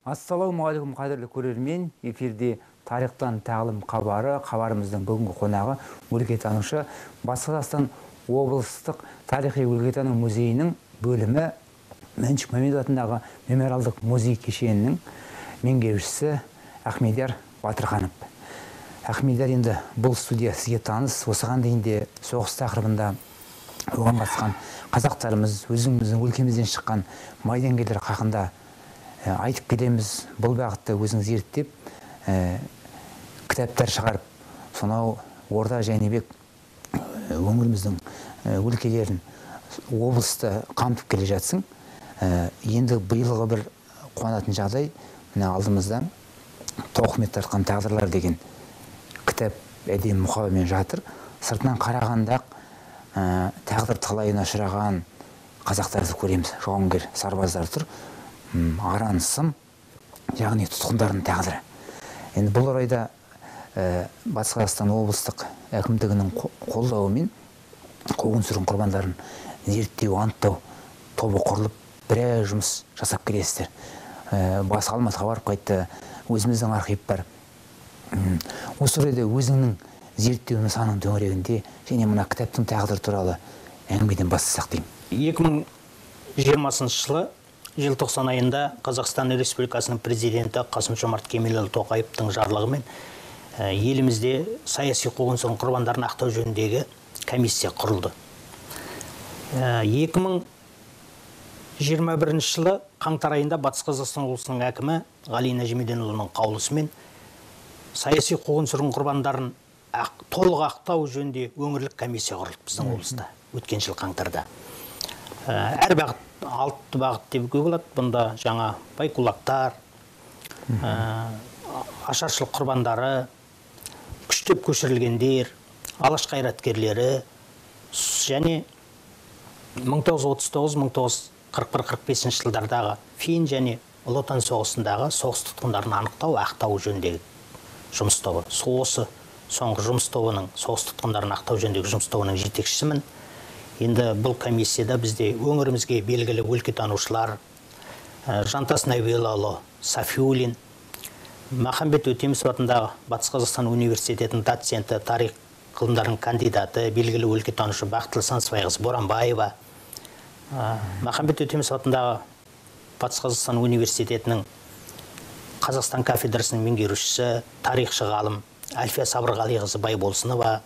Ассалаумағалейкум қадірлі көрермен, эфирде тарихтан тағылым қабары, қабарымыздың бүгінгі қонағы өлкетанушы Батыс Қазақстан облыстық тарихи өлкетану музейінің бөлімі Мәншүк Мәметов атындағы мемориалдық музей кешенінің меңгерушісі Ахмедияр Батырханов. Ахмедияр, енді бұл студия сізге таныс, осыған дейін де соғыс тақырыбында оған қатысқан қазақтарымыз, өзіміздің өлкемізден шыққан майдангерлер хақында айтып келеміз. Бұл бағытта өзіңіз зерттеп, кітаптар шығарып, сонау Орда Жәнібек өңіріміздің өлкелерін, облысты қамтып келе жатсың. Енді биылғы бір қуанатын жағдай, мына алдымызда Тоқымет тартқан тағдырлар деген кітап әдемі мұқабамен жатыр. Сыртынан қарағанда тағдыр талайына ұшыраған қазақтарды көреміз. Жауынгер сарбаздар тұр. Аран сым, яғни тұтқындардың тағдыры. Енді бұл орайда Батыс Қазақстан облыстық әкімдігінің қолдауымен қуғын-сүргін құрбандарын зерттеу, анықтау тобы құрылып, біраз жұмыс жасап келесіздер. Басы Алматыға барып қайтты, өзіміздің архив бар. Осы орайда өзіңнің зерттеу нысанының төңірегінде және мына кітаптың тағдыры туралы әңгімеден бастасақ деймін. 2020 жылы желтоқсан айында Қазақстан Республикасының президенті Қасым-Жомарт Кемелұлы Тоқаевтың жарлығымен елімізде саяси қуғын-сүргін құрбандарын ақтау жөніндегі комиссия құрылды. 2021 жылы қаңтар айында Батыс Қазақстан облысының әкімі Ғали Нәжімеденұлының қаулысымен саяси қуғын-сүргін құрбандарын толық ақтау жөнінде өңірлік комиссия құрылды біздің облыста өткен жыл қаңтарда. Әр бағыт 6 бағыт деуге болады. Бұнда жаңа байкулактар, ашаршылық құрбандары, күштеп көшірілгендер, алаш қайраткерлері және 1939-1941-45 жылдардағы Фин және Ұлы Отан соғысындағы соғыс тұтқындарын анықтау, ақтау жөніндегі жұмыс тобы. Осы соңғы жұмыс тобының, соғыс тұтқындарын ақтау жөніндегі жұмыс тобының жетекшісімін. Енді бұл комиссияда бізде өңірімізге белгілі өлкетанушылар, Жантас Нәуелұлы Сафиуллин, Махамбет Өтемісов атындағы Батыс Қазақстан университетінің доценті, тарих ғылымдарының кандидаты, белгілі өлкетанушы Бақтылы Сансыбайқызы Боранбаева, Махамбет Өтемісов атындағы Батыс Қазақстан университетінің Қазақстан кафедрасының меңгерушісі, тарихшы ғалым Әлфия Сабырғалиқызы Байболсынова,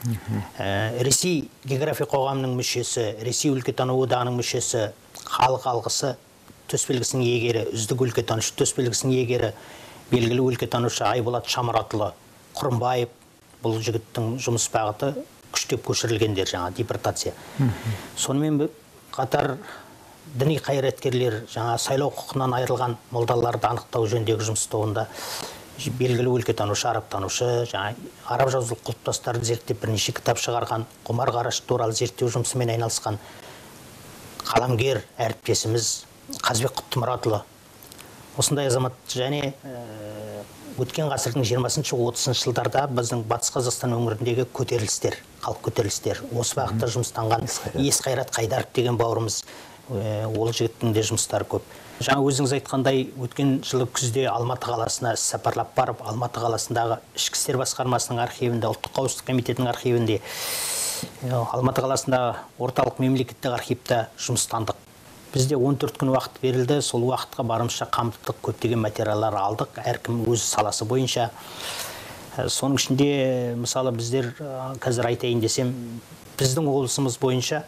Ресей география қоғамының мүшесі, Ресей өлкетану одағының мүшесі, халық алғысы төсбелгісінің иегері, үздік өлкетанушы төсбелгісінің иегері, белгілі өлкетанушы Айболат Шамаратұлы Құрымбаев. Бұл жігіттің жұмыс бағыты күштеп көшірілгендер, жаңа депортация. Сонымен қатар діни қайраткерлер, жаңа сайлау құқығынан айырылған молдаларды анықтау жөніндегі жұмыс тобында белгілі өлкетанушы, арабтанушы, араб жазулық құлпытастарды зерттеп бірнеше кітап шығарған, Құмар Қараш туралы зерттеу жұмысымен айналысқан қаламгер әріптесіміз Қазбек Құттымұратұлы. Осындай азамат және өткен ғасырдың 20-30 жылдарда біздің Батыс Қазақстан өңіріндегі көтерілістер, халық көтерілістер, осы бағытта жұмыстанған Есқайрат Қайдаров деген бауырымыз, ол жігіттің де жұмыстары көп. Жаңа өзіңіз айтқандай, өткен жылы күзде Алматы қаласына сапарлап барып, Алматы қаласындағы ішкі істер басқармасының архивінде, ұлттық қауіпсіздік комитетінің архивінде, Алматы қаласындағы орталық мемлекеттік архивта жұмыстандық. Бізде 14 күн уақыт берілді, сол уақытқа барымызша қамтыдық, көптеген материалдар алдық, әркім өз саласы бойынша. Соның ішінде, мысалы, біздер қазір айтайын десем, біздің облысымыз бойынша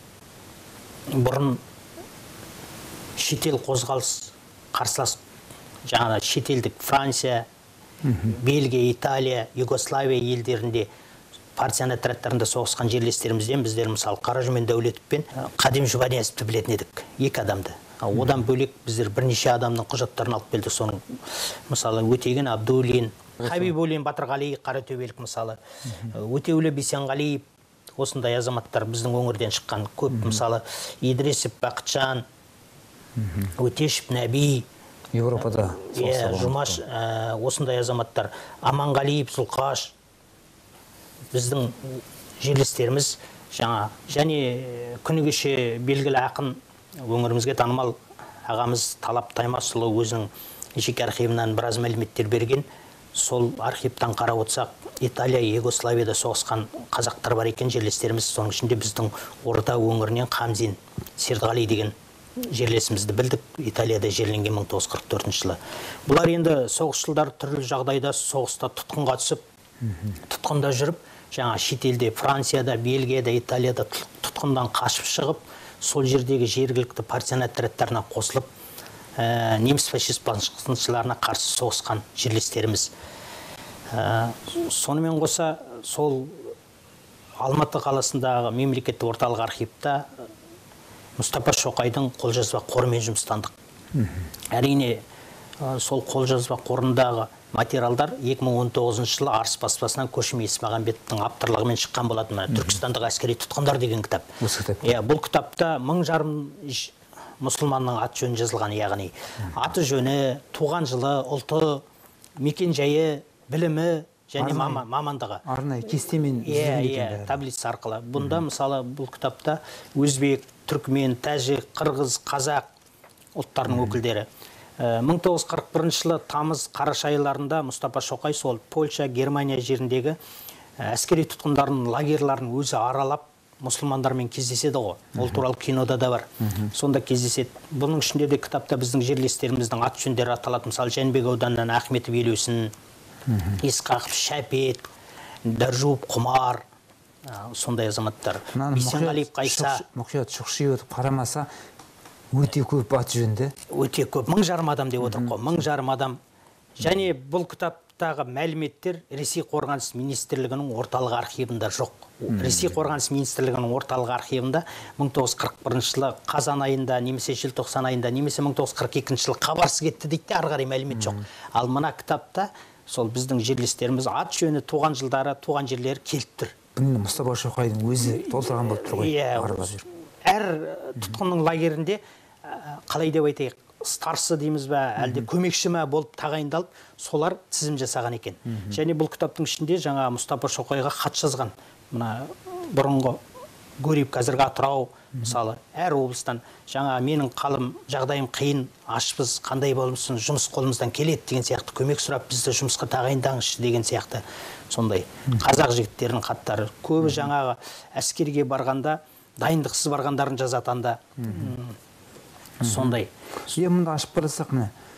бұрын шетел қозғалыс қарсылас, жаңа шетелдік Франция, Бельгия, Италия, Югославия елдерінде партизан отрядтарында соғысқан жерлестерімізден біздер мысалы Қаражүмен Дәулетов пен Қадим Жұбаниязовты білетін едік, 2 адамды. Одан бөлек біздер бірнеше адамның құжаттарын алып келдік. Соның мысалы Өтеген Абдуллин, Хабибуллин Батырғали Қаратөбелік, мысалы Өтеулі Бейсенғалиев, осындай азаматтар біздің өңірден шыққан көп. Мысалы Идрисов Бақытжан, Өтешев Нәби, Европада Жұмаш, осындай азаматтар, Аманғалиев Зұлқаш, біздің жерлестеріміз жаңа. Және күні кеше белгілі ақын, өңірімізге танымал ағамыз Талап Таймасұлы өзінің жеке архивынан біраз мәліметтер берген. Сол архивтан қарап отырсақ, Италия, Югославияда соғысқан қазақтар бар екен, жерлестеріміз. Соның ішінде біздің Орда өңірінен Қамзин Сердғали деген жерлесімізді білдік. Италияда жерленген 1944 жылы. Бұлар енді соғыс жылдары түрлі жағдайда соғыста тұтқынға түсіп, тұтқында жүріп, жаңа шетелде Францияда, Бельгияда, Италияда тұтқындан қашып шығып, сол жердегі жергілікті партизан отрядтарына қосылып, неміс фашист басқыншыларына қарсы соғысқан жерлестеріміз. Сонымен қоса, сол Алматы қаласындағы мемлекеттік орталық архивта Мұстапа Шоқайдың қолжазба қорымен жұмыстандық. Әрине, сол қолжазба қорындағы материалдар 2019 жылы Арыс баспасынан Көшім Есмағамбеттің авторлығымен шыққан болатын. Түркістандық әскери тұтқындар деген кітап. Бұл кітапта 1000 мұсылманның аты жөні жазылған, яғни аты жөні, туған жылы, ұлты, мекен жайы, білімі және мамандығы. Арнайы кестемен жүзілген таблица арқылы. Бұнда мысалы бұл кітапта өзбек, түркмен, тәжік, қырғыз, қазақ ұлттарының өкілдері. 1941 жылы тамыз қараша айларында Мұстапа Шоқай сол Польша, Германия жеріндегі әскери тұтқындардың лагерларын өзі аралап мұсылмандармен кездеседі ғой. Ол туралы кинода да бар. Сонда кездеседі. Бұның ішінде де кітапта біздің жерлестеріміздің аты жөндері аталады. Мысалы, Жәнібек ауданынан Ахметов Елеусін, Исқақов Шәпет, Дәржуов Құмар, сондай азаматтар. Бейсенғалиев Қайса. Мұқият шұқши өтіп қарамаса, өте көп аты жөнді. Өте көп. 1000 адам деп отыр ғой. 1000 адам. Және бұл кітаптағы мәліметтер Ресей қорғаныс министрлігінің орталық архивында жоқ. Ресей қорғаныс министрлігінің орталық архивында 1941 жылы қазан айында, немесе желтоқсан айында, немесе 1942 жылы хабарсыз кетті дейді, ары қарай мәлімет жоқ. Ал мына кітапта сол біздің жерлестеріміз ат жөні, туған жылдары, туған жерлері келіп тұр. Бұны Мұстапа Шоқайдың өзі толтырған болып тұр ғой. Әр тұтқынның лагерінде қалай деп айтайық, старсы дейміз бе, әлде көмекші ме болып тағайындалып, солар тізім жасаған екен. Және бұл кітаптың ішінде жаңа Мұстапа Шоқайға хат жазған. Мына бұрынғы Гурьев, қазіргі Атырау, мысалы, әр облыстан жаңа менің қалым, жағдайым қиын, ашпыз, қандай болмысын, жұмыс қолымыздан келеді деген сияқты көмек сұрап, бізді жұмысқа тағайындаңызшы деген сияқты сондай қазақ жігіттерінің хаттары. Көбі жаңағы әскерге барғанда, дайындықсыз барғандарын жазатанда сондай. Мұнда ашып қарасақ,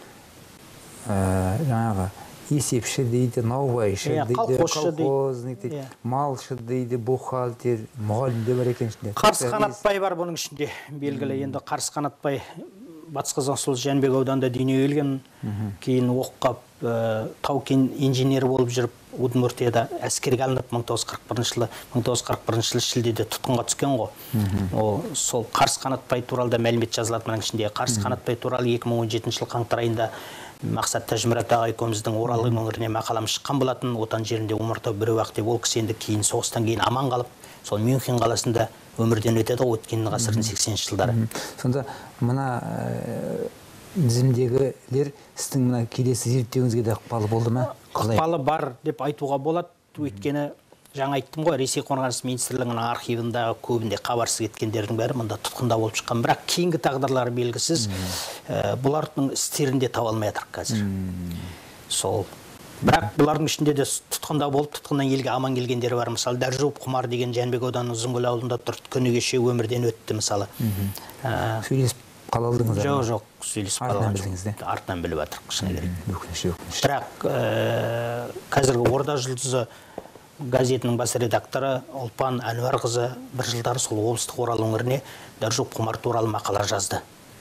жаңағы есепші дейді, наубайшы дейді, колхозник дейді, малшы дейді, бухгалтер, мұғалім де бар екен ішінде. Қарсы Қанатбай бар бұның ішінде, белгілі. Енді Қарсы Қанатбай Батыс Қазақстан Жәнібек ауданында дүниеге келген, кейін оқып, тау-кен инженері болып жүріп, Удмуртияда әскерге алынып 1941 жылы шілдеде тұтқынға түскен ғой. Сол Қарсы Қанатбай туралы да мәлімет жазылады мұның ішінде. Қарсы Қанатбай туралы 2017 жылы қаңтар айында Мақсат Тәжімұрат аға екеуміздің Орал өңіріне мақаламыз шыққан болатын. Отан жерінде Омартау біреу ақ деп, ол кісі енді кейін соғыстан кейін аман қалып, сол Мюнхен қаласында өмірден өтеді ғой, өткен ғасырдың 80 жылдары. Сонда мына тізімдегілер сіздің мына келесі зерттеуіңізге де ықпалы болды ма? Ықпалы бар деп айтуға болады. Өйткені жаңа айттым ғой, Ресей қорғаныс министрлігінің архивындағы көбінде хабарсыз кеткендердің бәрі мұнда тұтқында болып шыққан. Бірақ кейінгі тағдырлары белгісіз, бұлардың істерінде таба алмай жатыр қазір. Сол. Бірақ бұлардың ішінде де тұтқында болып, тұтқыннан елге аман келгендері бар. Мысалы, Дәржуов Құмар деген Жәнібек ауданының Ұзынкөл ауылында тұрды, күні кеше өмірден өтті, мысалы. Сөйлесіп қала алдыңыздар? Жоқ, сөйлесіп қала алдыңыз. Артынан біліп жатыр, шыны керек. Бірақ қазіргі Орда жұлдызы газетінің бас редакторы Ұлпан Әнуарқызы бір жылдары сол облыстық Орал өңіріне Дәржуов Құмар туралы мақала жазды.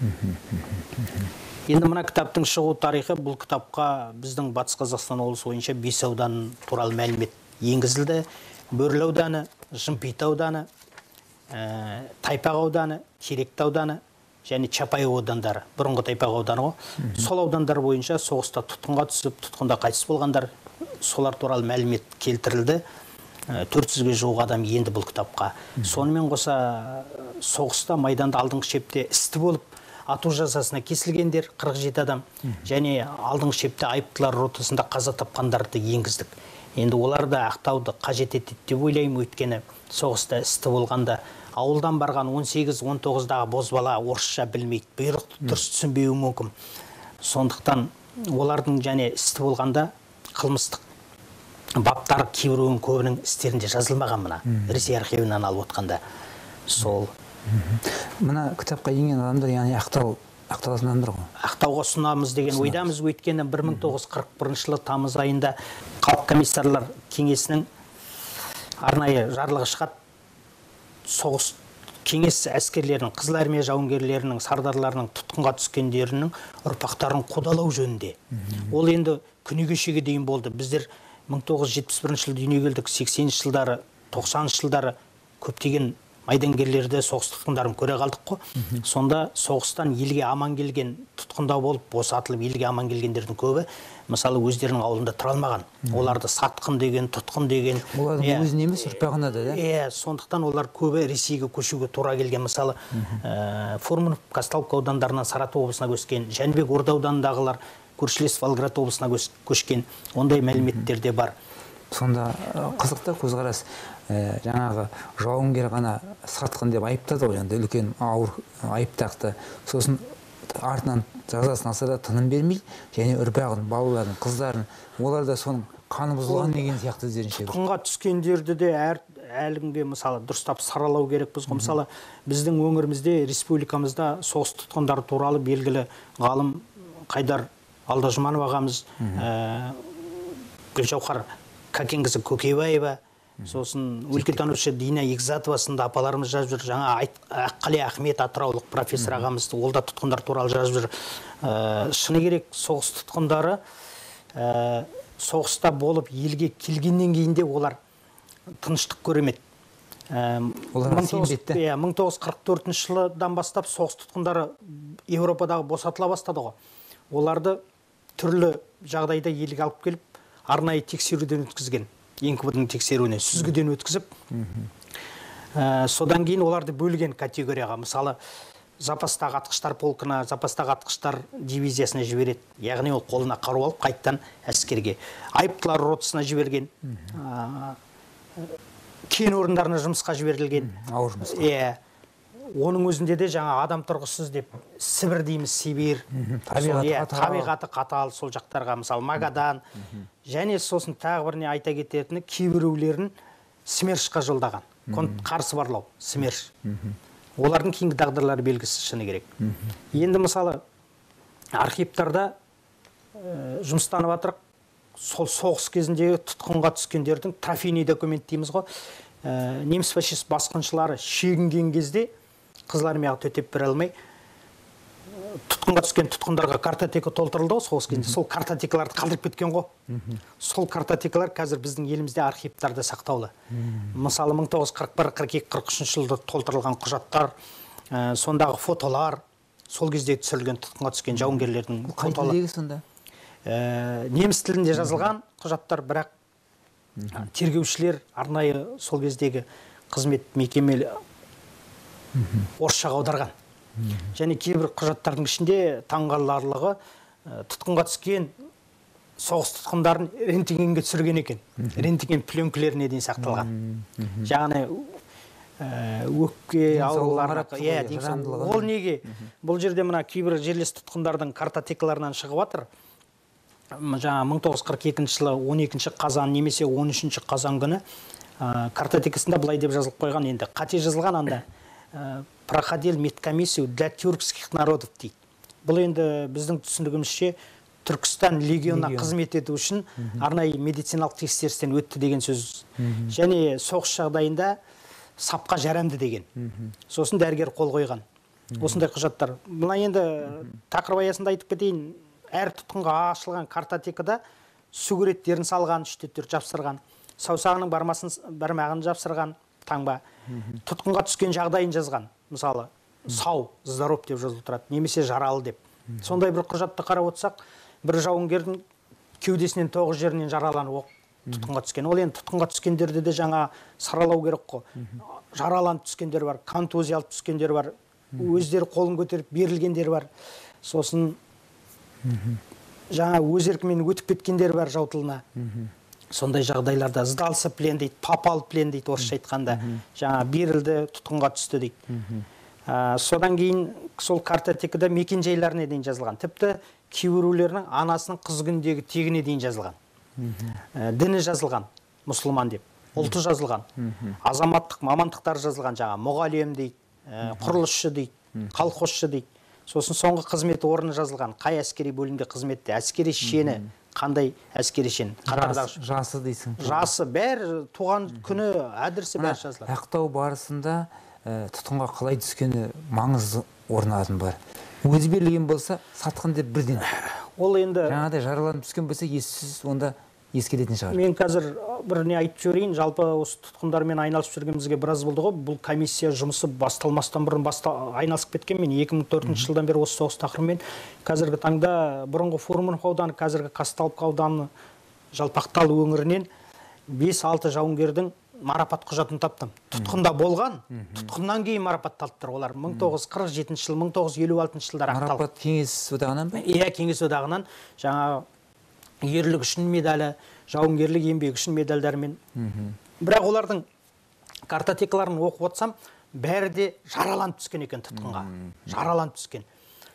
Енді мына кітаптың шығу тарихы, бұл кітапқа біздің Батыс Қазақстан облысы бойынша 5 аудан туралы мәлімет енгізілді. Бөрлі ауданы, Жымпиты ауданы, Тайпақ ауданы, Теректі ауданы және Чапай аудандары. Бұрынғы Тайпақ ауданы ғой. Сол аудандар бойынша соғыста тұтқынға түсіп, тұтқында қайтыс болғандар, солар туралы мәлімет келтірілді. 400-ге жуық адам енді бұл кітапқа. Сонымен қоса соғыста майданда алдыңғы шепте істі болып, ату жазасына кесілгендер 47 адам, және алдыңғы шепте айыптылар ротасында қаза тапқандарды енгіздік. Енді олар да ақтауды қажет етеді деп ойлаймын, өйткені соғыста істі болғанда ауылдан барған 18-19-дағы бозбала орысша білмейді, бұйрықты дұрыс түсінбеуі мүмкін. Сондықтан олардың және істі болғанда қылмыстық баптар кейбіреуінің көбінің істерінде жазылмаған мына Ресей архивінен алып отқанда сол. Мына кітапқа енген адамдар яғни ақталатын адамдар ғой. Ақтауға ұсынамыз деген ойдамыз. Өйткені 1941 жылы тамыз айында халық комиссарлар кеңесінің арнайы жарлығы шығады. Соғыс кеңес әскерлерінің, Қызыл армия жауынгерлерінің, сардарларының тұтқынға түскендерінің ұрпақтарын қудалау жөнінде. Ол енді күні кешеге дейін болды. Біздер 1971 жылы дүниеге келдік, 80-ші жылдары, 90-ші жылдары көптеген майдангерлерді, соғыс тұтқындарын көре қалдық қой. Сонда соғыстан елге аман келген, тұтқында болып, босатылып елге аман келгендердің көбі, мысалы, өздерінің ауылында тұра алмаған. Оларды сатқын деген, тұтқын деген. Олардың өзіне емес, ұрпағына да, да? Сондықтан олар көбі Ресейге көшуге тура келген. Мысалы, Фурманов, Казталовка аудандарынан Саратов облысына көшкен, Жәнібек Орда ауданындағылар көршілес Волгоград облысына көшкен. Ондай мәліметтер де бар. Сонда қызықты көзқарас, жаңағы жауынгер ғана сатқын деп айыптады ғой, енді үлкен ауыр айып тақты. Сосын артынан жазасын алса да тыным бермей, және ұрпағын, балаларын, қыздарын, олар да соның қаны бұзылған деген сияқты өздерінше. Тұтқынға түскендерді де әлгінде мысалы дұрыстап саралау керекпіз ғой. Мысалы, біздің өңірімізде, республикамызда соғыс тұтқындары туралы белгілі ғалым Қайдар Алдажұманов ағамыз, Гүлжауһар Кәкенқызы Көкебаева, сосын өлкетанушы Дина Екзатова сынды апаларымыз жазып жүр. Жаңа Аққали Ахмет атыраулық профессор ағамыз ол да тұтқындар туралы жазып жүр. Шыны керек, соғыс тұтқындары соғыста болып елге келгеннен кейін де олар тыныштық көремеді. Оларға сенбетті. 1944 жылдан бастап соғыс тұтқындары Еуропадағы босатыла бастады ғой. Оларды түрлі жағдайда елге алып келіп, арнайы тексеруден өткізген. НКВД-ның тексеруіне сүзгіден өткізіп, содан кейін оларды бөлген категорияға. Мысалы, запастағы атқыштар полкына, запастағы атқыштар дивизиясына жібереді. Яғни ол қолына қару алып, қайттан әскерге. Айыптылар ротасына жіберген, кен орындарына жұмысқа жіберілген. Ауыр жұмысқа. Оның өзінде де жаңа адам тұрғысыз деп Сібір дейміз, Сибир, табиғаты қатал сол жақтарға, мысалы Магадан, және сосын тағы біріне айта кететіні кейбіреулерін СМЕРШқа жолдаған, қарсы барлау, СМЕРШ. Олардың кейінгі тағдырлары белгісіз, шыны керек. Енді мысалы архивтарда жұмыстанып жатырық, сол соғыс кезіндегі тұтқынға түскендердің трофейный документ дейміз ғой. Неміс фашист басқыншылары шегінген кезде Қызыл армияға төтеп бере алмай, тұтқынға түскен тұтқындарға картотека толтырылды ғой соғыс кезінде. Сол картотекаларды қалдырып кеткен ғой. Сол картотекалар қазір біздің елімізде архивтарда сақтаулы. Мысалы 1941-42-43 жылда толтырылған құжаттар, сондағы фотолар, сол кезде түсірілген тұтқынға түскен жауынгерлердің фотолары. Сонда? Неміс тілінде жазылған құжаттар, бірақ тергеушілер арнайы сол кездегі қызмет мекемелі орысшаға аударған. Және кейбір құжаттардың ішінде таңғаларлығы тұтқынға түскен соғыс тұтқындарын рентгенге түсірген екен. Рентген пленкілеріне дейін сақталған. Жаңағы өкпе аурулары, ол неге? Бұл жерде мына кейбір жерлес тұтқындардың картотекаларынан шығып жатыр. Жаңа 1942 жылы 12 қазан немесе 13 қазан күні картотекасында былай деп жазылып қойған, енді қате жазылған анда. Проходил медкомиссию для тюркских народов дейді. Бұл енді біздің түсінігімізше Түркістан легионына қызмет ету үшін арнайы медициналық тексерістен өтті деген сөз. Және соғыс жағдайында сапқа жарамды деген. Сосын дәрігер қол қойған. Осындай құжаттар. Бұна енді тақырып аясында айтып кетейін. Әр тұтқынға ашылған картотекада суреттерін салған, 3-4 жапсырған. Саусағының бармағын жапсырған. Таңба. Тұтқынға түскен жағдайын жазған. Мысалы, сау, здоров деп жазылып тұрады, немесе жаралы деп. Сондай бір құжатты қарап отырсақ, бір жауынгердің кеудесінен 9 жерінен жараланып тұтқынға түскен. Ол енді тұтқынға түскендерді де жаңа саралау керек қой. Жараланып түскендер бар, контузия алып түскендер бар, өздері қолын көтеріп берілгендер бар. Сосын жаңа өз еркімен өтіп кеткендер бар жау тылына. Сондай жағдайларда сдался плен дейді, попал плен дейді, орысша айтқанда. Жаңа берілді, тұтқынға түсті дейді. Содан кейін сол картотекада мекенжайларына дейін жазылған. Тіпті кейбіреулерінің анасының қыз күніндегі тегіне дейін жазылған. Діні жазылған, мұсылман деп. Ұлты жазылған. Азаматтық мамандықтары жазылған, жаңа мұғалім дейді, құрылысшы дейді, колхозшы дейді. Сосын соңғы қызмет орны жазылған. Қай әскери бөлімде қызметте, әскери шені, қандай әскери шен? Жасы дейсің. Жасы, бәрі туған күні, адресі бәрі жазылады. Ақтау барысында тұтқынға қалай түскені маңызды орнатын бар. Өзі берілген болса, сатқын деп бірден. Ол енді жаңағыдай жараланып түскен болса, ессіз онда ескеретін шығар. Мен қазір біріне айтып жіберейін, жалпы осы тұтқындармен айналысып жүргенімізге біраз болды ғой. Бұл комиссия жұмысы басталмастан бұрын айналысып кеткен. Мен 2004 жылдан бері осы соғыс тақырыбымен. Қазіргі таңда бұрынғы Фурманов ауданы, қазіргі Казталовка ауданы, Жалпақтал өңірінен 5-6 жауынгердің марапат құжатын таптым. Тұтқында болған, тұтқыннан кейін марапатталыптыр олар. 1947 жыл, 1956 жылдар ақталды. Марапат Кеңес одағынан ба? Иә, Кеңес одағынан жаңа ерлік үшін медалі, жауынгерлік еңбек үшін медальдармен. Бірақ олардың картотекаларын оқып отырсам, бәрі де жараланып түскен екен тұтқынға. Жараланып түскен.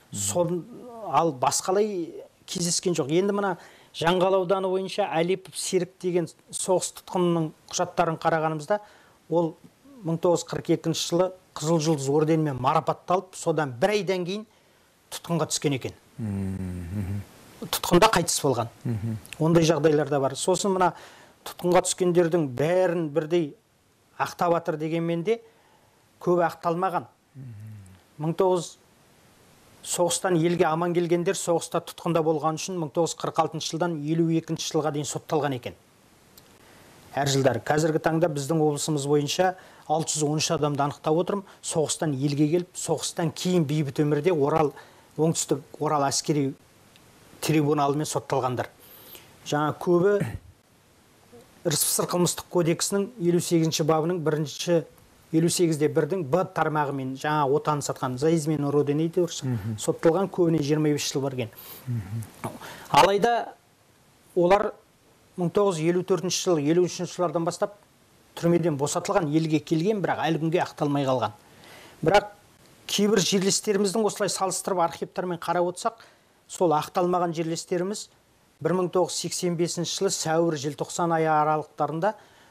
Ал басқалай кездескен жоқ. Енді мына Жаңғал ауданы бойынша Әлипов Серік деген соғыс тұтқынының құжаттарын қарағанымызда, ол 1942 жылы Қызыл жұлдыз орденімен марапатталып, содан бір айдан кейін тұтқынға түскен екен. Тұтқында қайтыс болған. Ондай жағдайлар да бар. Сосын мына тұтқынға түскендердің бәрін бірдей ақтап жатыр дегенмен де көбі ақталмаған. 19 соғыстан елге аман келгендер соғыста тұтқында болған үшін 1946 жылдан 52 жылға дейін сотталған екен. Әр жылдары. Қазіргі таңда біздің облысымыз бойынша 613 адамды анықтап отырмын. Соғыстан елге келіп, соғыстан кейін бейбіт өмірде оңтүстік Орал әскери трибуналымен сотталғандар. Жаңа көбі РСФСР қылмыстық кодексінің 58 бабының 58-де 1-дің Б тармағымен жаңа отанын сатқан за измену родины сотталған, көбіне 25 жыл барген. Алайда олар 1954 жыл, 53 жылдардан бастап түрмеден босатылған, елге келген, бірақ әлі күнге ақталмай қалған. Бірақ кейбір жерлестеріміздің осылай салыстырып архивтармен қарап отырсақ, сол ақталмаған жерлестеріміз 1985 жылы сәуір желтоқсан айы аралықтарында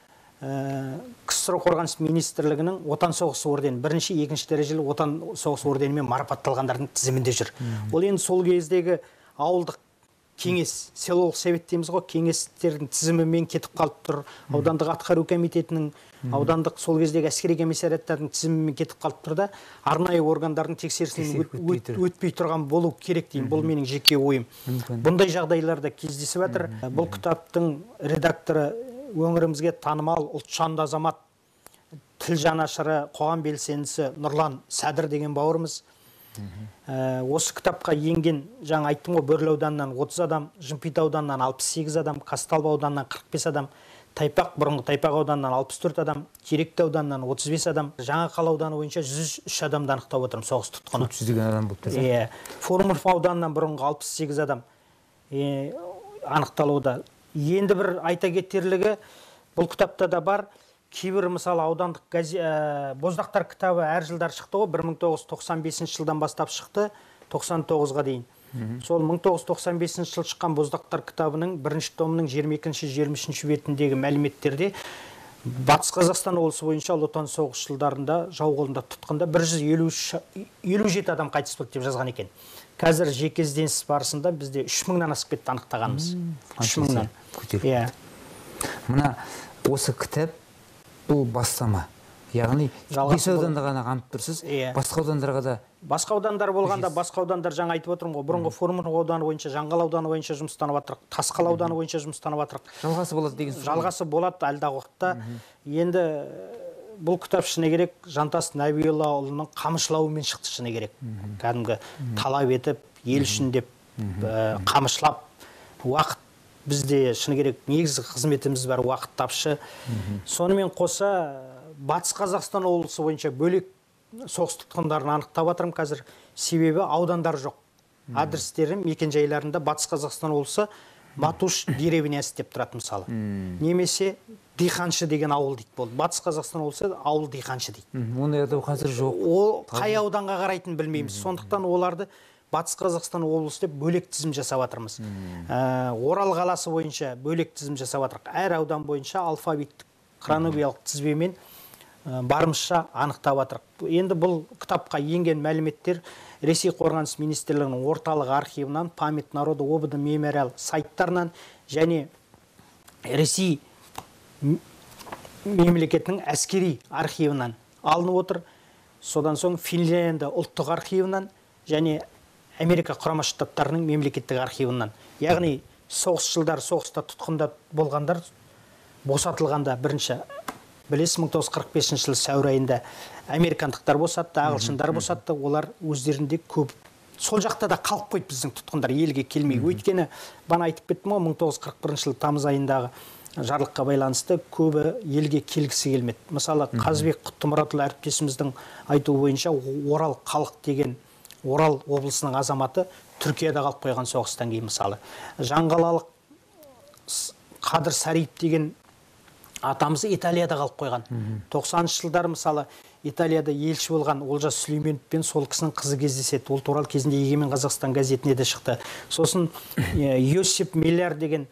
КСР қорғаныс министрлігінің отан соғысы ордені, бірінші, екінші дәрежелі отан соғысы орденімен марапатталғандардың тізімінде жүр. Ол енді сол кездегі ауылдық кеңес, селолық совет дейміз ғой, кеңестердің тізімімен кетіп қалып тұр. Аудандық атқару комитетінің, аудандық сол кездегі әскери комиссариаттардың тізімімен кетіп қалып тұр да, арнайы органдардың тексерісінен өтпей тұрған болу керек деймін. Бұл менің жеке ойым. Бұндай жағдайларда кездесіп жатыр. Бұл кітаптың редакторы өңірімізге танымал ұлтжанды азамат, тіл жанашыры, қоғам белсендісі Нұрлан Сәдір деген бауырымыз. Осы кітапқа енген, жаңа айттым ғой, Бөрлі ауданынан 30 адам, Жымпит ауданынан 68 адам, Казталов ауданынан 45 адам, бұрынғы Тайпақ ауданынан 64 адам, Теректі ауданынан 35 адам, Жаңақал ауданы бойынша 103 адамды анықтап отырмын, соғыс тұтқыны. 400 адам болып тұр. Фурманов ауданынан бұрынғы 68 адам анықталуда. Енді бір айта кетерлігі, бұл кітапта да бар, кейбір мысалы аудандық Боздақтар кітабы әр жылдар шықты ғой, 1995 жылдан бастап шықты, 99-ға дейін. Сол 1995 жыл шыққан Боздақтар кітабының бірінші томының 22-23 бетіндегі мәліметтерде Батыс Қазақстан облысы бойынша Ұлы Отан соғыс жылдарында жау қолында тұтқында 157 адам қайтыс болды деп жазған екен. Қазір жеке ізденіс барысында бізде 3000-нан асып кетті анықтағанымыз. 3000-нан. Мына осы кітап бұл бастама. Яғни бес ауданда ғана қамтып тұрсыз, басқа аудандарға да. Басқа аудандар болғанда, басқа аудандар жаңа айтып отырмын ғой, бұрынғы Фурманов ауданы бойынша, Жаңғал ауданы бойынша жұмыстанып жатырық, Тасқал ауданы бойынша жұмыстанып жатырық. Жалғасы болады деген сөз. Жалғасы болады алдағы уақытта. Енді бұл кітап шыны керек Жантас Нәбиұлының қамышылауымен шықты шыны керек. Кәдімгі талап етіп, ел үшін деп қамышылап, уақыт бізде шыны керек негізгі қызметіміз бар, уақыт тапшы. Сонымен қоса Батыс Қазақстан облысы бойынша бөлек соғыс тұтқындарын анықтап жатырмын қазір. Себебі аудандар жоқ. Адрестері мекен жайларында Батыс Қазақстан облысы Матуш деревнясы деп тұрады мысалы. Немесе Диханшы деген ауыл дейді болды. Батыс Қазақстан болса ауыл Диханшы дейді. Ондай атау қазір жоқ. Ол қай ауданға қарайтын білмейміз. Сондықтан оларды Батыс Қазақстан облысы деп бөлек тізім жасап жатырмыз. Орал қаласы бойынша бөлек тізім жасап жатырмыз. Әр аудан бойынша алфавиттік хронологиялық тізбемен барымызша анықтап жатырмыз. Енді бұл кітапқа енген мәліметтер Ресей қорғаныс министрлігінің орталық архивынан, память народа обыды мемориал сайттарынан және Ресей мемлекетінің әскери архивынан алынып отыр. Содан соң Финляндия ұлттық архивынан және Америка құрама штаттарының мемлекеттік архивынан. Яғни соғыс жылдар, соғыста тұтқында болғандар босатылғанда бірінші білесіз 1945 жылы сәуір айында американдықтар босатты, ағылшындар босатты. Олар өздерінде көп сол жақта да қалып қойды біздің тұтқындар елге келмей. Өйткені бана айтып кеттім ғой 1941 жылы тамыз айындағы жарлыққа байланысты көбі елге келгісі келмеді. Мысалы Қазыбек Құттымұратұлы әріптесіміздің айтуы бойынша Орал халық деген Орал облысының азаматы Түркияда қалып қойған соғыстан кейін мысалы. Жаңғалалық Қадыр Сариев деген атамыз Италияда қалып қойған. 90-шы жылдар мысалы Италияда елші болған Олжас Сүлейменовпен сол кісінің қызы кездеседі. Ол туралы кезінде Егемен Қазақстан газетіне де шықты. Сосын Йосип Милляр деген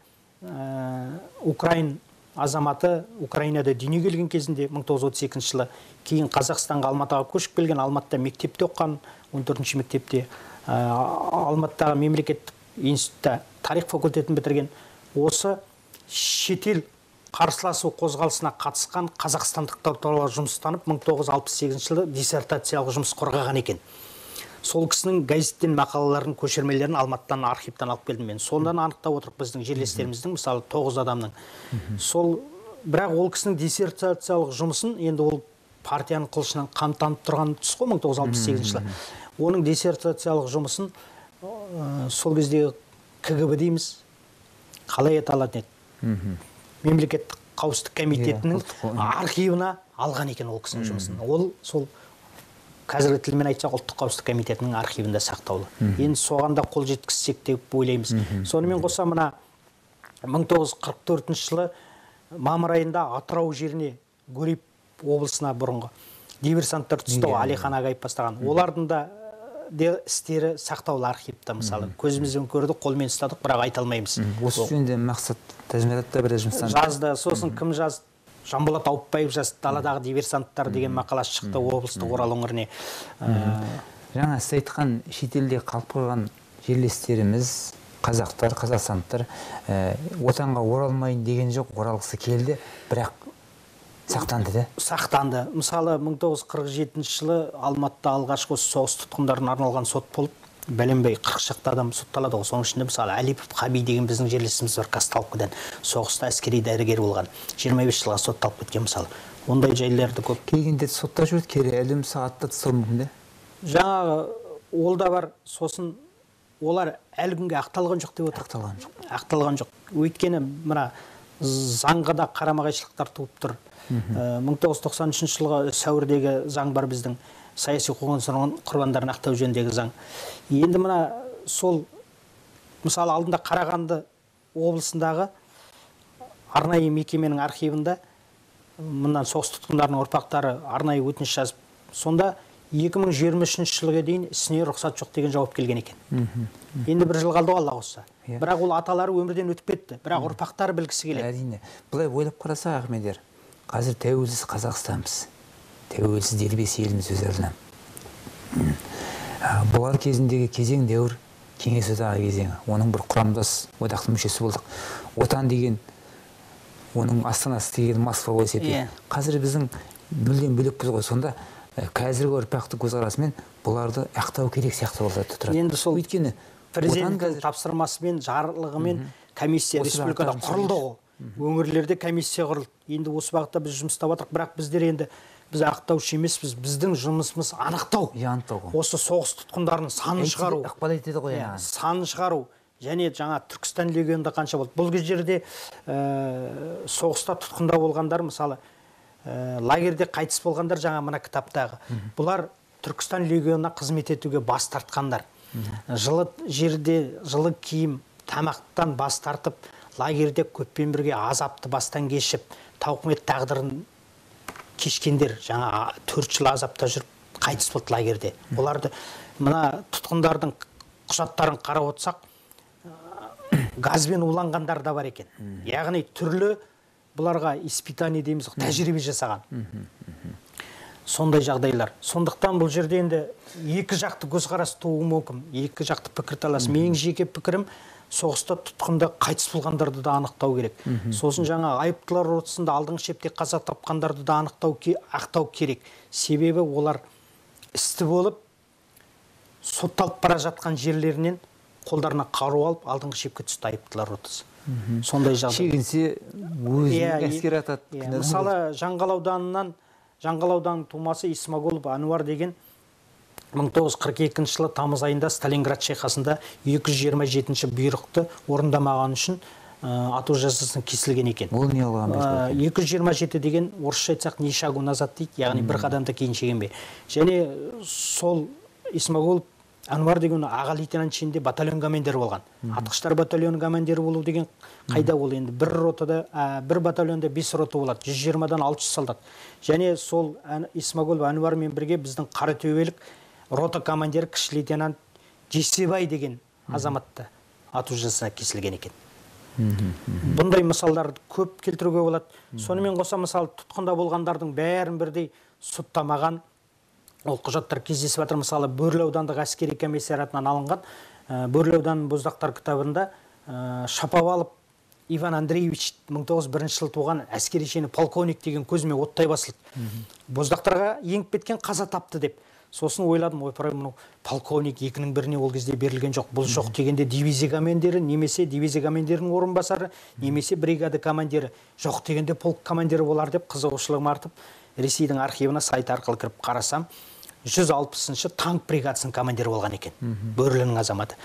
Украин азаматы Украинада дүниеге келген кезінде 1932 жылы кейін Қазақстанға Алматыға көшіп келген, Алматыда мектепте оқыған, 14-ші мектепте Алматыдағы мемлекеттік институтта тарих факультетін бітірген. Осы шетел қарсыласу қозғалысына қатысқан қазақстандықтар туралы жұмыстанып 1968 жылы диссертациялық жұмыс қорғаған екен. Сол кісінің газеттен мақалаларын, көшірмелерін Алматыдан архивтан алып келдім мен. Сондан анықтап отырып біздің жерлестеріміздің, мысалы 9 адамның. Сол бірақ ол кісінің диссертациялық жұмысын енді ол партияның қылышынан қамтанып тұрған тұс қой 1968 жылы. Оның диссертациялық жұмысын сол кездегі КГБ дейміз, қалай аталатын еді? Мемлекеттік қауіпсіздік комитетінің архивына алған екен ол кісінің жұмысын. Ол сол қазіргі тілмен айтсақ ұлттық қауіпсіздік комитетінің архивінде сақтаулы. Енді соған да қол жеткізсек деп ойлаймыз. Сонымен қоса мына 1944 жылы мамыр айында Атырау жеріне Гурьев облысына бұрынғы диверсанттар түсті, Алихан Агаев бастаған. Олардың да істері сақтаулы архивта мысалы. Көзімізбен көрдік, қолмен ұстадық, бірақ айта алмаймыз. Осы жөнінде мақсат Тәжіміратта бір жұмыстан жазды. Сосын кім жазды? Жанболат Аупбаев жазды, даладағы диверсанттар деген мақаласы шықты облыстық Орал өңіріне. Жаңа сіз айтқан шетелде қалып қойған жерлестеріміз, қазақтар, қазақстандықтар отанға оралмайын деген жоқ, оралғысы келді, бірақ сақтанды да? Сақтанды. Мысалы 1947 жылы Алматыда алғашқы соғыс тұтқындарына арналған сот болып, бәленбай 40 шақты адам сотталады ғой. Соның ішінде мысалы Әлипов Хаби деген біздің жерлесіміз бар, Казталовкадан. Соғыста әскери дәрігер болған. 25 жылға сотталып кеткен мысалы. Ондай жайларды көп. Келгенде сотта жүрді, кері әлі сағатта тастау мүмкін де? Жаңағы ол да бар. Сосын олар әлі күнге ақталған жоқ деп отыр. Ақталған жоқ. Ақталған жоқ. Өйткені мына заңға да қарама-қайшылықтар туып тұр. 1993 жылғы сәуірдегі заң бар біздің, саяси қуғын-сүргін құрбандарын ақтау жөніндегі заң. Енді мына сол мысалы алдында Қарағанды облысындағы арнайы мекеменің архивында мындан соғыс тұтқындарының ұрпақтары арнайы өтініш жазып, сонда 2023 жылға дейін ісіне рұқсат жоқ деген жауап келген екен. Енді бір жыл қалды ғой, Алла қосса. Бірақ ол аталары өмірден өтіп кетті. Бірақ ұрпақтары білгісі келеді. Әрине. Бұлай ойлап қараса, Ахмедер, қазір тәуелсіз Қазақстанбыз. Тәуелсіз дербес еліміз өз алдына. Бұлар кезіндегі кезең дәуір Кеңес одағы кезеңі. Оның бір құрамдас одақтың мүшесі болдық. Отан деген, оның астанасы деген Москва болып есептейді. Қазір біздің мүлдем бөлек ғой. Сонда қазіргі ұрпақты көзқарасымен бұларды ақтау керек сияқты болды тұрады. Енді сол өйткені президенттің тапсырмасымен, жарлығымен комиссия республикада құрылды ғой. Өңірлерде комиссия құрылды. Енді осы бағытта біз жұмыстап жатырмыз, бірақ біздер енді біз ақтаушы емеспіз. Біздің жұмысымыз анықтау. Осы соғыс тұтқындарын санын шығару. Ықпал етеді ғой. Санын шығару. Және жаңа Түркістан легионында қанша болды. Бұл жерде соғыста тұтқында болғандар, мысалы лагерде қайтыс болғандар жаңа мына кітаптағы. Бұлар Түркістан легионына қызмет етуге бас тартқандар. Жылы жерде жылы киім тамақтан бас тартып, лагерьде көппен бірге азапты бастан кешіп, тауқымет тағдырын кешкендер, жаңа 4 жыл азапта жүріп, қайтыс болды лагерьде. Оларды мына тұтқындардың құжаттарын қарап отырсақ, газбен уланғандар да бар екен. Яғни түрлі бұларға испытание дейміз, тәжірибе жасаған. Сондай жағдайлар. Сондықтан бұл жерде енді екі жақты көзқарас тууы мүмкін, екі жақты пікірталас. Менің жеке пікірім, соғыста тұтқында қайтыс болғандарды да анықтау керек. Сосын жаңа айыптылар ротасында алдыңғы шепте қаза тапқандарды да ақтау керек. Себебі олар істі болып, сотталып бара жатқан жерлерінен қолдарына қару алып, алдыңғы шепке түсті айыптылар ротасы. Сондай жағдай. Шегінсе өзінің әскер атады. Мысалы, Жаңғалаудан тумасы Исмагулов Ануар деген 1942 жылы тамыз айында Сталинград шайқасында 227-ші бұйрықты орындамаған үшін ату жазасына кесілген екен. Ол не алған? 227 деген орысша айтсақ не шагу назад дейді, яғни бір қадамда кейін шегінбе. Және сол Исмагулов Ануар деген аға лейтенант шенінде батальон командирі болған. Атқыштар батальон командирі болу деген қайда ол енді бір батальонда 5 рота болады, 120-дан 600 солдат. Және сол Исмагулов Ануармен бірге біздің Қаратөбелік рота командирі кіші лейтенант Жесебай деген азаматты ату жазасына кесілген екен. Бұндай мысалдарды көп келтіруге болады. Сонымен қоса мысалы тұтқында болғандардың бәрін бірдей соттамаған ол құжаттар кездесіп жатыр. Мысалы Бөрлі аудандық әскери комиссариатынан алынған Бөрлі ауданының боздақтар кітабында Шаповалов Иван Андреевич 1901 жылы туған әскери шені полковник деген көзіме оттай басылды. Боздақтарға еңіп кеткен, қаза тапты деп. Сосын ойладым, ойпырай, мұны полковник екінің біріне ол кезде берілген жоқ. Бұл жоқ дегенде дивизия командирі, немесе дивизия командирінің орынбасары, немесе бригада командирі. Жоқ дегенде полк командирі болар деп қызығушылығым артып, Ресейдің архивына сайт арқылы кіріп қарасам, 160-шы танк бригадасының командирі болған екен. Бөрлінің азаматы.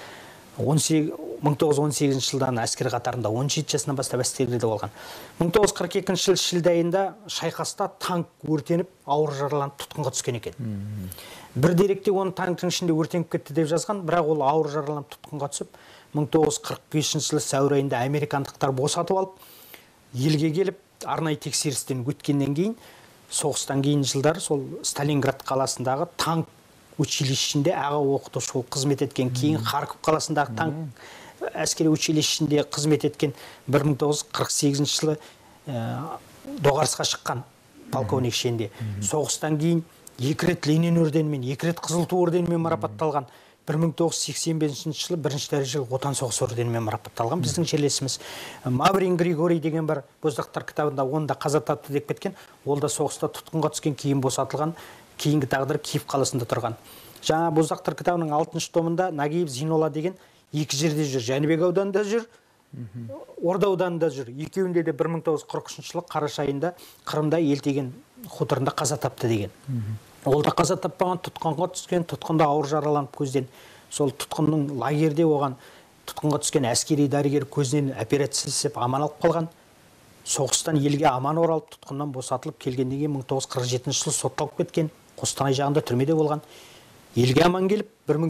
1918 жылдан әскер қатарында 17 жасынан бастап әскерде болған. 1942 жыл шілде айында шайқаста танк өртеніп, ауыр жараланып тұтқынға түскен екен. Бір деректе оны танктың ішінде өртеніп кетті деп жазған, бірақ ол ауыр жараланып тұтқынға түсіп, 1945 жылы сәуір айында американдықтар босатып алып, елге келіп, арнайы тексерістен өткеннен кейін, соғыстан кейін жылдар сол Сталинград қаласындағы танк училищінде аға оқытушы болып қызмет еткен, кейін Харьков қаласындағы танк әскери училищінде қызмет еткен, 1948 жылы Доғарысқа шыққан полковник шенде. Соғыстан кейін 2 рет Ленин орденімен, 2 рет Қызыл ту орденімен марапатталған. 1985 жылы 1-ші дәрежелі отан соғысы орденімен марапатталған біздің жерлесіміз. Маврин Григорий деген бар боздақтар кітабында, онда қаза тапты деп кеткен. Ол да соғыста тұтқынға түскен, кейін босатылған, кейінгі тағдыры Киев қаласында тұрған. Жаңа боздақтар кітабының 6-шы томында Нагиев Зинола деген екі жерде жүр. Жәнібек ауданында жүр, Орда ауданында жүр. Екеуінде де 1943 жылы қараша айында Қырымда Елтеген хуторында қаза тапты деген. Ол да қаза таппаған, тұтқынға түскен, тұтқында ауыр жараланып көзден. Сол тұтқынның лагерде оған тұтқынға түскен әскери дәрігер көзінен операция жасап аман алып қалған. Соғыстан елге аман оралып, тұтқыннан босатылып келгеннен кейін 1947 жылы сотталып кеткен. Қостанай жағында түрмеде болған. Елге аман келіп,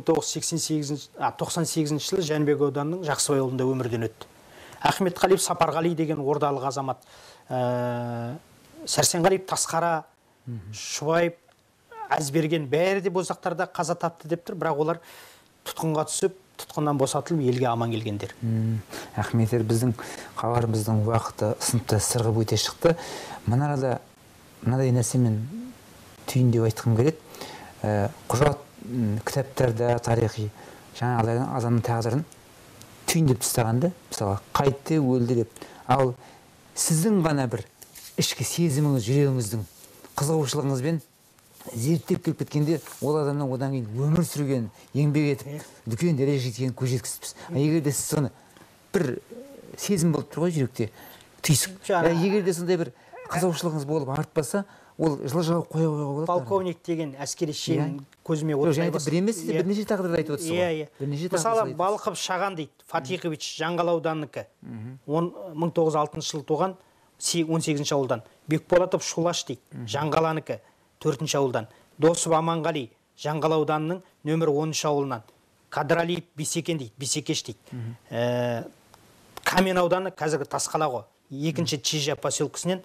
1998 жылы Жәнібек ауданының Жақсыбай ауылында өмірден өтті. Ахметқалиев Сапарғали деген ордалық азамат, Сәрсенғалиев Тасқара, Шұбаев, Әзберген бәрі де боздақтарда қаза тапты деп тұр, бірақ олар тұтқынға түсіп, тұтқыннан босатылып, елге аман келгендер. Ахметтер, біздің хабарымыздың уақыты сыныпта сырғып өте шықты. Мынарада мынадай нәрсемен түйіндеп айтқым келеді. Құжат, кітаптарда, тарихи жаңағыдай адамның тағдырын түйіндеп тастағанда, мысалы, қайтты, өлді деп. Ал сіздің ғана бір ішкі сезіміңіз, жүрегіңіздің қызығушылығыңызбен зерттеп келіп кеткенде, ол адамның одан кейін өмір сүрген, еңбек етіп, үлкен дәрежеге жеткенін көз жеткізіпсіз. Егер де сіз соны бір сезім болып тұр ғой жүректе, түйсік. Егер де сондай бір қызығушылығыңыз болып артпаса, ол жылы жауып қоя болады. Полковник деген әскери шен көзіме оттай басып. Бір емес, бірнеше тағдырды айтып отырсыз ғой. Мысалы, Балықов Шаған дейді, Фатихович Жаңғал ауданыныкі. 1906 жылы туған, 18-ші ауылдан. Бекболатов Шулаш дейді, Жаңғаланыкі, 4-ші ауылдан. Досып Аманғали Жаңғал ауданының нөмір 10-ші ауылынан. Кадралиев Бейсекен дейді, Бейсекеш дейді. Камен ауданы қазіргі Тасқала ғой. Екінші Чижа поселкісінен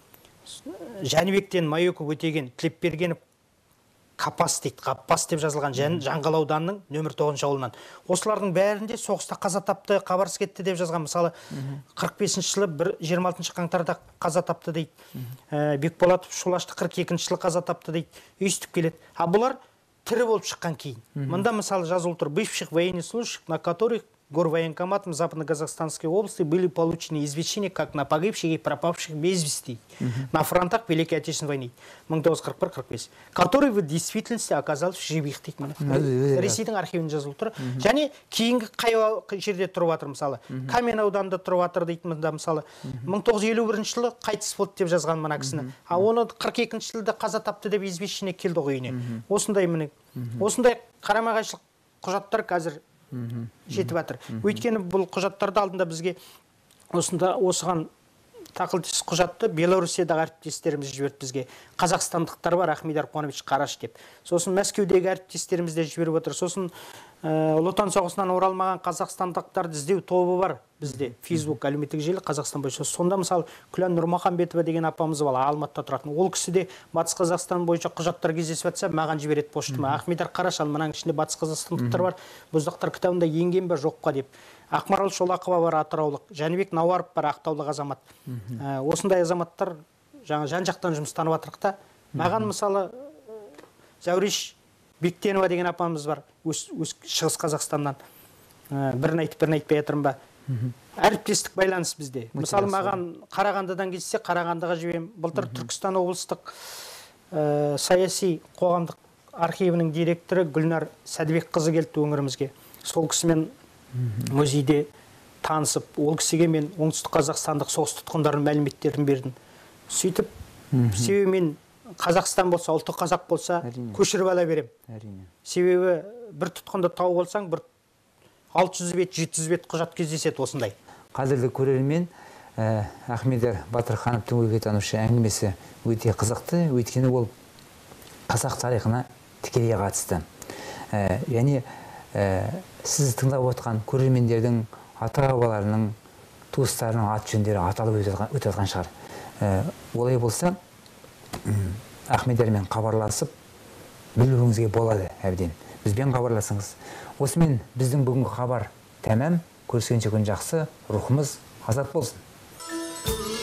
Жәнібектен Майөков өтеген Тілепбергенов Қапас дейді, Қапас деп жазылған Жаңғал ауданының нөмір 9 ауылынан. Осылардың бәрінде соғыста қаза тапты, хабарсыз кетті деп жазған. Мысалы, 45-ші жылы 26 қаңтарда қаза тапты дейді. Бекболатов Шулашты 42-ші жылы қаза тапты дейді. Өйстіп келеді. А бұлар тірі болып шыққан кейін. Мында мысалы жазылып тұр: бывших военнослужащих, на которых горвоенкоматом Западно-Казахстанской области были получены извещения как на погибших и пропавших без вести на фронтах Великой Отечественной войны 1941-45, которые в действительности оказались в живых дейді. Ресейдің архивінде жазылып тұр. Және кейінгі қай жерде тұрып жатыр, мысалы Камен ауданында тұрып жатыр дейді. Мында мысалы 1951 жылы қайтыс болды деп жазған мына кісіні. А оны 42-ші жылда қаза тапты деп извещение келді үйіне. Осындай міне. Осындай қарама-қайшылық құжаттар қазір жетіп жатыр. Өйткені бұл құжаттарды алдында бізге осыған тақылдыс құжатты Белоруссиядағы әріптестеріміз жіберді бізге. Қазақстандықтар бар, Ахмедар Қуанович Қараш деп. Сосын Мәскеудегі әріптестеріміз де жіберіп отыр. Сосын Ұлы Отан соғысынан оралмаған қазақстандықтарды іздеу тобы бар бізде. Facebook әлеуметтік желі Қазақстан бойынша. Сонда мысалы Күлән Нұрмаханбетова деген апамыз бар, Алматыда тұратын. Ол кісі де Батыс Қазақстан бойынша құжаттар кездесіп жатса, маған жібереді поштама. Ахмедар Қараш, мынаның ішінде батыс қазақстандықтар бар. Боздақтар кітабында енген бе жоқ па деп. Ақмарал Шолақова бар, атыраулық. Жәнібек Науаров бар, ақтаулық азамат. Осындай азаматтар жан-жақтан жұмыстанып жатырық та. Маған мысалы Зәуреш Бектенова деген апамыз бар, Шығыс Қазақстаннан. Бірін айтпай жатырмын ба? Әріптестік байланыс бізде. Мысалы маған Қарағандыдан келсе, Қарағандыға жібем. Былтыр Түркістан облыстық саяси қоғамдық архивінің директоры Гүлнар Сәдібек қызы келді өңірімізге. Сол кісімен музейде танысып, ол кісіге мен оңтүстік қазақстандық соғыс тұтқындарының мәліметтерін бердім. Сөйтіп, себебі мен Қазақстан болса, ұлттық қазақ болса, көшіріп ала берем. Себебі бір тұтқынды тауып алсаң, бір 600 бет, 700 бет құжат кездеседі осындай. Қадірлі көрермен, Ахмедар Батырхановтың өлкетанушы әңгімесі өте қызықты, өйткені ол қазақ тарихына тікелей қатысты. Яғни сіз тыңдап отқан көрермендердің ата-бабаларының, туыстарының ат жөндері аталып өтіп жатқан шығар. Олай болса, Ахмедармен хабарласып білуіңізге болады әбден. Бізбен хабарласыңыз. Осымен біздің бүгінгі хабар тәмам. Көріскенше күн жақсы, рухымыз азат болсын.